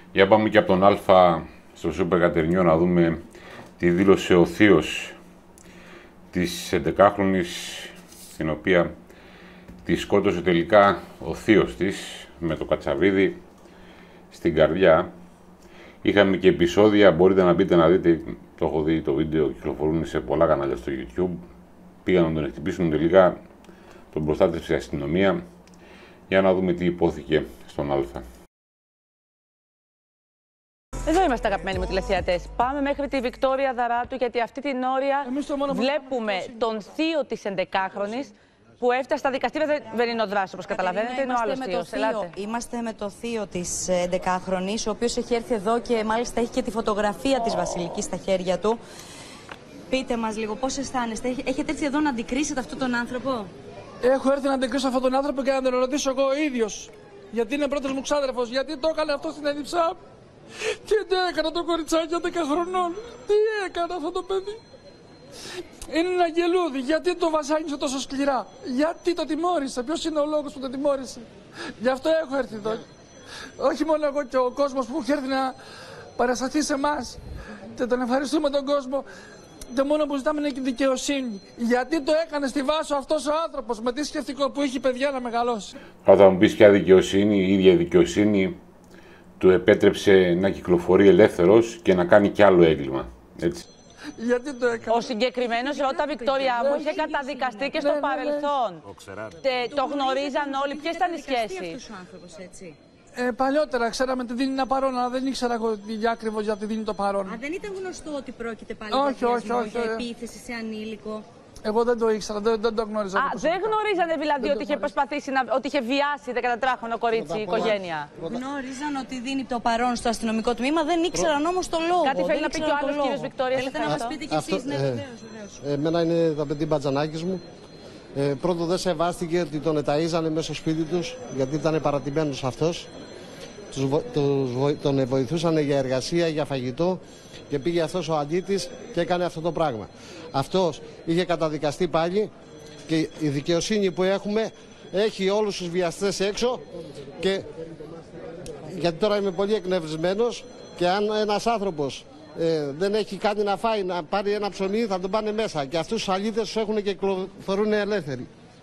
Για πάμε και από τον Α στο Σούπερ Κατερινιό να δούμε τι δήλωσε ο θείος της 11χρονης, την οποία τη σκότωσε τελικά ο θείος της με το κατσαβίδι στην καρδιά. Είχαμε και επεισόδια, μπορείτε να μπείτε να δείτε, το έχω δει το βίντεο, κυκλοφορούν σε πολλά κανάλια στο YouTube. Πήγαν να τον εκτυπήσουν, τελικά τον προστάτευσε η αστυνομία. Για να δούμε τι υπόθηκε στον Α. Εδώ είμαστε, αγαπημένοι μου τηλεθεατές. Πάμε μέχρι τη Βικτόρια Δαράτου, γιατί αυτή την ώρα βλέπουμε τον θείο της 11χρονης που έφτασε στα δικαστήρια. Δεν είναι ο δράσης, όπως καταλαβαίνετε, είναι ο άλλος θείος. Είμαστε με το θείο της 11χρονης, ο οποίος έχει έρθει εδώ και μάλιστα έχει και τη φωτογραφία της Βασιλικής στα χέρια του. Πείτε μας λίγο πώς αισθάνεστε, έχετε έτσι εδώ να αντικρίσετε αυτόν τον άνθρωπο? Έχω έρθει να αντικρίσω αυτόν τον άνθρωπο και να τον ρωτήσω εγώ ο ίδιος. Γιατί είναι πρώτος μου ξάδερφος, γιατί το έκανε αυτό στην Ελιψά. Τι έκανε το κοριτσάκι 11 χρονών, τι έκανε αυτό το παιδί. Είναι ένα γελούδι, γιατί το βασάνισε τόσο σκληρά, γιατί το τιμώρησε, ποιος είναι ο λόγος που το τιμώρησε. Γι' αυτό έχω έρθει εδώ. Όχι μόνο εγώ και ο κόσμος που έχει έρθει να παρασταθεί σε εμάς. Και τον ευχαριστούμε τον κόσμο. Το μόνο που ζητάμε είναι και δικαιοσύνη. Γιατί το έκανε στη Βάσο αυτός ο άνθρωπος με τι σκεφτικό που έχει παιδιά να μεγαλώσει. Θα μου πεις ποια δικαιοσύνη, η ίδια δικαιοσύνη του επέτρεψε να κυκλοφορεί ελεύθερος και να κάνει κι άλλο έγκλημα. Έτσι. Γιατί το έκανε. Ο συγκεκριμένος Ρώτα Βικτόρια μου είχε καταδικαστεί και στο παρελθόν. Το γνωρίζαν όλοι. Ποιες ήταν οι σχέσεις? Παλιότερα ξέραμε τι δίνει ένα παρόν, αλλά δεν ήξερα εγώ ακριβώς γιατί δίνει το παρόν. Δεν ήταν γνωστό ότι πρόκειται πάλι για επίθεση σε ανήλικο? Εγώ δεν το ήξερα, δεν το γνώριζα. Δεν γνωρίζανε δηλαδή ότι είχε προσπαθήσει ότι είχε βιάσει 14χρονο κορίτσι η οικογένεια? Γνώριζαν ότι δίνει το παρόν στο αστυνομικό τμήμα, δεν ήξεραν όμως το λόγο. Κάτι θέλει να πει και ο άλλος κύριος Βικτόρια? Θέλετε να μας πείτε κι εσείς? Ναι, βεβαίως. Εμένα είναι τα παιδί μπατζανάκης μου. Πρώτο δεν σεβάστηκε ότι τον εταΐζανε μέσα στο σπίτι τους, γιατί ήταν παρατημένος αυτός. Τον βοηθούσαν για εργασία, για φαγητό και πήγε αυτός ο αλήτης και έκανε αυτό το πράγμα. Αυτός είχε καταδικαστεί πάλι και η δικαιοσύνη που έχουμε έχει όλους τους βιαστές έξω και γιατί τώρα είμαι πολύ εκνευρισμένος και αν ένας άνθρωπος δεν έχει κάτι να φάει, να πάρει ένα ψωμί, θα τον πάνε μέσα και αυτούς τους αλήτες τους έχουν και κυκλοφορούν ελεύθεροι.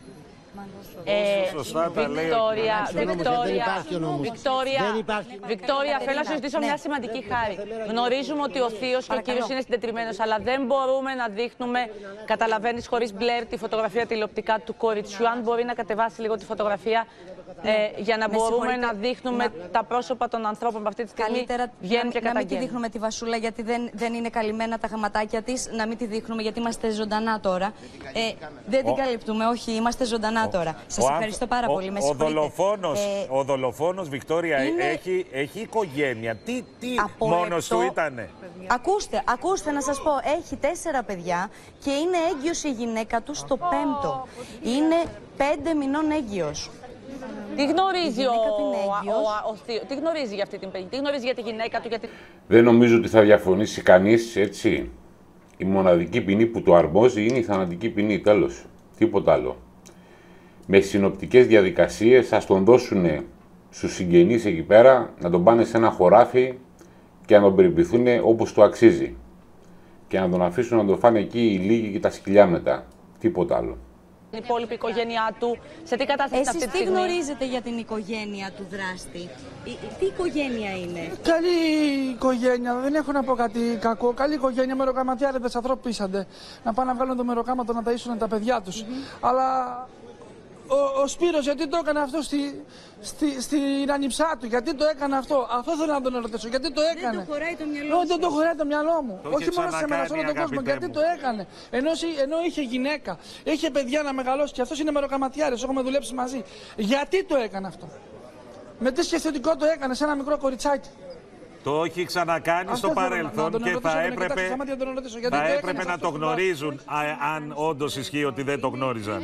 Βικτόρια, θέλω να σου ζητήσω μια σημαντική χάρη. Γνωρίζουμε ότι ο θείος και ο κύριος είναι συντετριμμένος, αλλά δεν μπορούμε να δείχνουμε, καταλαβαίνεις, χωρίς μπλερ τη φωτογραφία τηλεοπτικά του κοριτσιού. Αν μπορεί να κατεβάσει λίγο τη φωτογραφία για να μπορούμε να δείχνουμε τα πρόσωπα των ανθρώπων που αυτή τη στιγμή βγαίνουν και καταγγέλνουν. Να μην τη δείχνουμε τη Βασούλα, γιατί δεν είναι καλυμμένα τα γαματάκια της. Να μην τη δείχνουμε, γιατί είμαστε ζωντανά τώρα. Δεν την καλύπτουμε, όχι, είμαστε ζωντανά τώρα. Σας ευχαριστώ πάρα πολύ. Ο δολοφόνος, Βικτόρια, έχει οικογένεια. Τι μόνος του ήτανε? Ακούστε να σας πω. Έχει 4 παιδιά και είναι έγκυος η γυναίκα του στο 5ο. Είναι 5 μηνών έγκυος. Τι γνωρίζει τι γνωρίζει για αυτή την παιδί, τι γνωρίζει για τη γυναίκα του? Δεν νομίζω ότι θα διαφωνήσει κανείς, έτσι. Η μοναδική ποινή που του αρμόζει είναι η θανατική ποινή, τέλος. Τίποτα άλλο. Με συνοπτικές διαδικασίες ας τον δώσουν στους συγγενείς εκεί πέρα, να τον πάνε σε ένα χωράφι και να τον περιποιηθούν όπως του αξίζει. Και να τον αφήσουν να τον φάνε εκεί οι λίγοι και τα σκυλιά μετά. Τίποτα άλλο. Η υπόλοιπη οικογένειά του, σε τι κατάσταση είναι αυτή τη στιγμή? Εσείς τι γνωρίζετε για την οικογένεια του δράστη? Τι οικογένεια είναι? Καλή οικογένεια, δεν έχω να πω κάτι κακό. Καλή οικογένεια, μεροκαματιάριδες ανθρωπίσαντε. Να πάνε να βγάλουν το μεροκάματο να ταΐσουν τα παιδιά τους. Αλλά ο Σπύρος γιατί το έκανε αυτό στην ανιψά του, γιατί το έκανε αυτό? Αυτό θέλω να τον ρωτήσω, γιατί το έκανε? Δεν το χωράει το μυαλό μου. Δεν το χωράει το μυαλό μου. Όχι μόνο σε μένα, σε όλο τον κόσμο. Γιατί το έκανε? Ενώ είχε γυναίκα, είχε παιδιά να μεγαλώσει και αυτός είναι μεροκαματιάρης, έχουμε δουλέψει μαζί. Γιατί το έκανε αυτό? Με τι σκεφτικό το έκανε σε ένα μικρό κοριτσάκι? Το έχει ξανακάνει στο παρελθόν και θα έπρεπε να το γνωρίζουν, αν όντως ισχύει ότι δεν το γνώριζαν.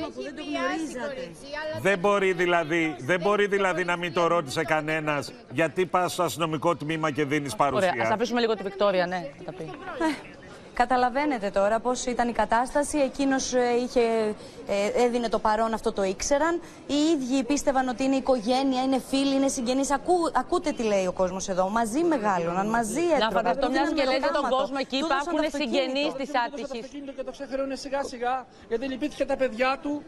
Δεν μπορεί δηλαδή να μην το ρώτησε κανένας γιατί πας στο αστυνομικό τμήμα και δίνεις παρουσία. Ωραία, ας αφήσουμε λίγο τη Βικτόρια, ναι, θα τα πει. Καταλαβαίνετε τώρα πώς ήταν η κατάσταση. Εκείνος έδινε το παρόν, αυτό το ήξεραν. Οι ίδιοι πίστευαν ότι είναι οικογένεια, είναι φίλοι, είναι συγγενείς. Ακούτε τι λέει ο κόσμος εδώ. Μαζί μεγάλωναν, μαζί έτρωγαν. Να φανταστώ μια και λέτε τον κόσμο εκεί, υπάρχουν συγγενείς της άτυχης. Και το ξεχρεώνε σιγά-σιγά, γιατί λυπήθηκε τα παιδιά του.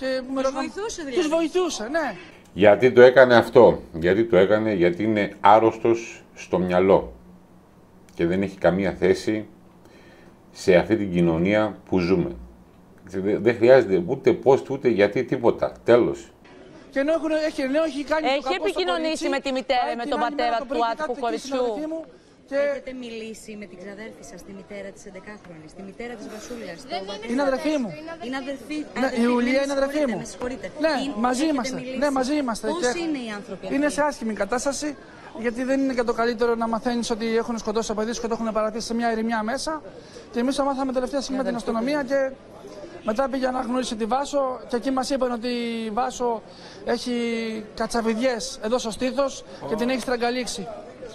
Τους βοηθούσε, ναι. Γιατί το έκανε αυτό? Γιατί το έκανε? Γιατί είναι άρρωστος στο μυαλό και δεν έχει καμία θέση σε αυτή την κοινωνία που ζούμε. Δεν χρειάζεται ούτε post, ούτε γιατί, τίποτα. Τέλος. Και ενώ έχει κάνει έχει επικοινωνήσει με τη μητέρα ή με τον πατέρα του άτυχου κοριτσιού? Έχετε μιλήσει με την ξαδέρφη σας, τη μητέρα της 11χρονης, τη μητέρα της Βασούλας? Είναι αδερφή μου. Είναι αδερφή. Η Ιουλία είναι αδερφή μου. Με συγχωρείτε. Ναι, μαζί είμαστε. Ναι, μαζί είμαστε. Πώς είναι οι άνθρωποι αυτοί? Είναι σε άσχημη κατάσταση, γιατί δεν είναι και το καλύτερο να μαθαίνεις ότι έχουν σκοτώσει το παιδί σου και το έχουν παρατήσει σε μια ερημιά μέσα. Και εμείς το μάθαμε τελευταία στιγμή με την αστυνομία και μετά πήγε να γνωρίσει τη Βάσο και εκεί μας είπαν ότι η Βάσο έχει κατσαβιδιές εδώ στο στήθος και την έχει στραγγαλίξει.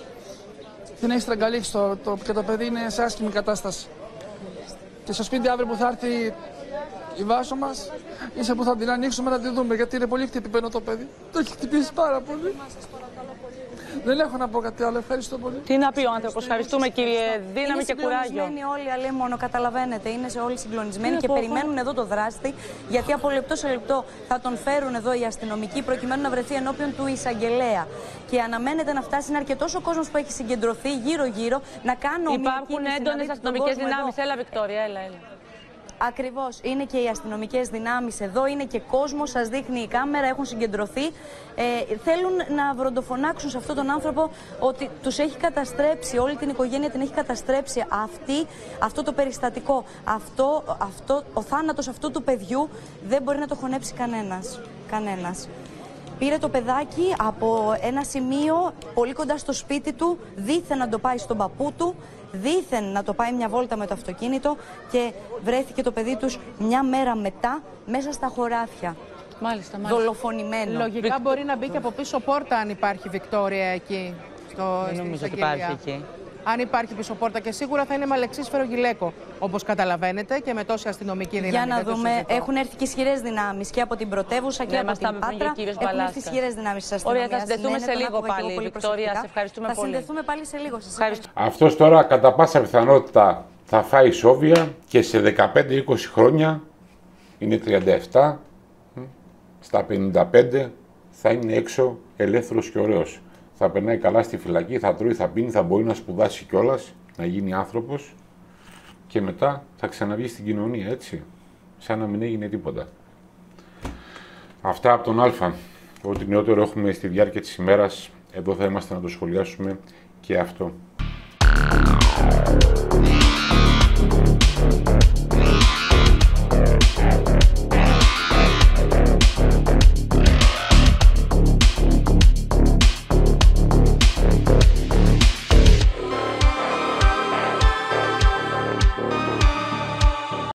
Την έχει στραγγαλίξει και το παιδί είναι σε άσχημη κατάσταση. Και στο σπίτι αύριο που θα έρθει η Βάσο μας, ίσα που θα την ανοίξουμε να τη δούμε, γιατί είναι πολύ χτυπημένο το παιδί. Το έχει χτυπήσει πάρα πολύ. Δεν έχω να πω κάτι άλλο. Ευχαριστώ πολύ. Τι να πει ο άνθρωπος? Ευχαριστούμε, κύριε. Δύναμη και κουράγιο. Είναι όλοι αλίμονο, καταλαβαίνετε. Είναι όλοι συγκλονισμένοι και περιμένουν εδώ το δράστη, γιατί από λεπτό σε λεπτό θα τον φέρουν εδώ οι αστυνομικοί προκειμένου να βρεθεί ενώπιον του εισαγγελέα. Και αναμένεται να φτάσει, είναι αρκετός ο κόσμος που έχει συγκεντρωθεί γύρω-γύρω να κάνουν. Υπάρχουν έντονες αστυνομικές δυνάμεις. Έλα, Βικτόρια, έλα. Ακριβώς. Είναι και οι αστυνομικές δυνάμεις εδώ, είναι και κόσμος, σας δείχνει η κάμερα, έχουν συγκεντρωθεί. Θέλουν να βροντοφωνάξουν σε αυτόν τον άνθρωπο ότι τους έχει καταστρέψει, όλη την οικογένεια την έχει καταστρέψει. Αυτό το περιστατικό, ο θάνατος αυτού του παιδιού δεν μπορεί να το χωνέψει κανένας. Πήρε το παιδάκι από ένα σημείο πολύ κοντά στο σπίτι του, δήθεν να το πάει στον παππού του, δήθεν να το πάει μια βόλτα με το αυτοκίνητο και βρέθηκε το παιδί τους μια μέρα μετά μέσα στα χωράφια. Μάλιστα. Δολοφονημένο. Λογικά μπορεί να μπει και από πίσω πόρτα αν υπάρχει, Βικτόρια, εκεί. Δεν νομίζω ότι υπάρχει εκεί. Αν υπάρχει πίσω πόρτα, και σίγουρα θα είναι με αλεξίσφαιρο γυλαίκο, όπως καταλαβαίνετε, και με τόση αστυνομική δύναμη. Για να δούμε, έχουν έρθει και ισχυρές δυνάμεις και από την πρωτεύουσα και από την Πάτρα. Έχουν έρθει ισχυρές δυνάμεις της αστυνομίας. Ωραία, θα συνδεθούμε σε λίγο πάλι, Βικτόρια. Σε ευχαριστούμε πολύ. Θα συνδεθούμε πάλι σε λίγο. Σας ευχαριστώ. Αυτός τώρα κατά πάσα πιθανότητα θα φάει σόβια και σε 15-20 χρόνια, είναι 37, στα 55 θα είναι έξω ελεύθερος και ωραίος. Θα περνάει καλά στη φυλακή, θα τρώει, θα πίνει, θα μπορεί να σπουδάσει κιόλας, να γίνει άνθρωπος και μετά θα ξαναβγεί στην κοινωνία, έτσι, σαν να μην έγινε τίποτα. Αυτά από τον Α. Ό,τι νεότερο έχουμε στη διάρκεια της ημέρας, εδώ θα είμαστε να το σχολιάσουμε και αυτό.